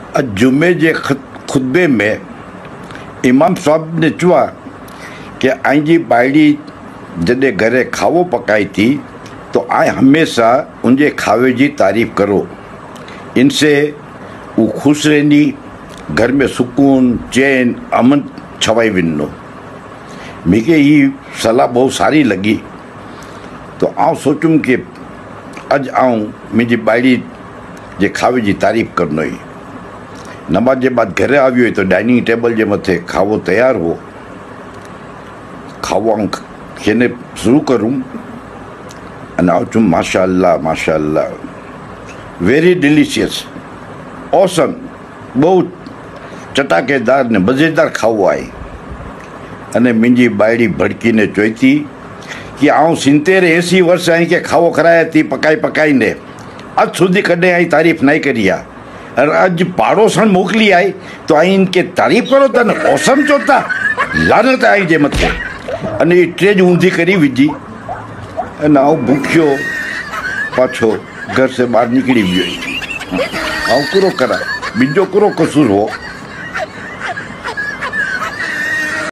अॼु जुमे जे खुतबे में इमाम साहब ने चुआ कि आईंजी बायड़ी जॾहिं घरे खावो पकाई थी तो आए हमेशा उनके खावे की तारीफ़ करो। इनसे वो खुश रहनी, घर में सुकून चैन अमन छवाई विनो। मूंखे ये सलाह बहुत सारी लगी तो आउं सोचुम कि अॼु आउं मुंहिंजी बायड़ी जे खावे की तारीफ़ करनो ही। नमाज के बाद घरे आवियो तो डाइनिंग टेबल के मथे खावो तैयार हो। खावो खेने शुरू करूँ अने चुम माशाअल्लाह माशाअल्लाह वेरी डिलीशियस ऑसम, बहुत चटाकेदार ने मज़ेदार खावो आहे। अने मुंहिंजी बायड़ी भड़की ने चई थी कि आउं 70-80 वर्ष आई के खावो खराया थी पकाई ने अज सुधी कॾहिं आई तारीफ़ नहीं करी आहे। और अज पाड़ोसन मोकली आई तो आई इनके तारीफ़ करो था न औसम चो था। लानत आई जे मथे अने ट्रेज ऊंधी करी विझी अने आउं भूखियो पाछो घर से बाहर निकली वियो। आउं करो करा मुंहिंजो करो कसूर हो।